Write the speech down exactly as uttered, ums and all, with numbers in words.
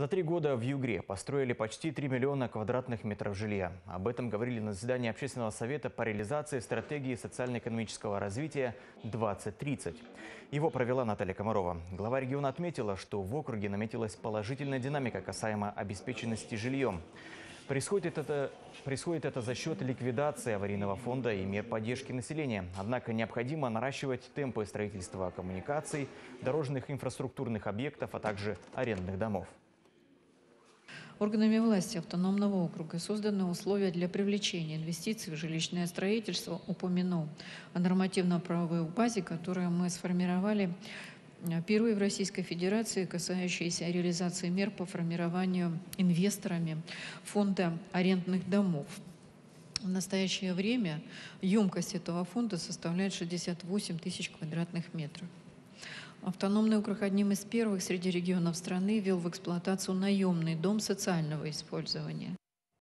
За три года в Югре построили почти три миллиона квадратных метров жилья. Об этом говорили на заседании Общественного совета по реализации стратегии социально-экономического развития двадцать тридцать. Его провела Наталья Комарова. Глава региона отметила, что в округе наметилась положительная динамика касаемо обеспеченности жильем. Происходит это, происходит это за счет ликвидации аварийного фонда и мер поддержки населения. Однако необходимо наращивать темпы строительства коммуникаций, дорожных инфраструктурных объектов, а также арендных домов. Органами власти автономного округа созданы условия для привлечения инвестиций в жилищное строительство. Упомяну о нормативно-правовой базе, которую мы сформировали впервые в Российской Федерации, касающиеся реализации мер по формированию инвесторами фонда арендных домов. В настоящее время емкость этого фонда составляет шестьдесят восемь тысяч квадратных метров. Автономный округ одним из первых среди регионов страны ввел в эксплуатацию наемный дом социального использования.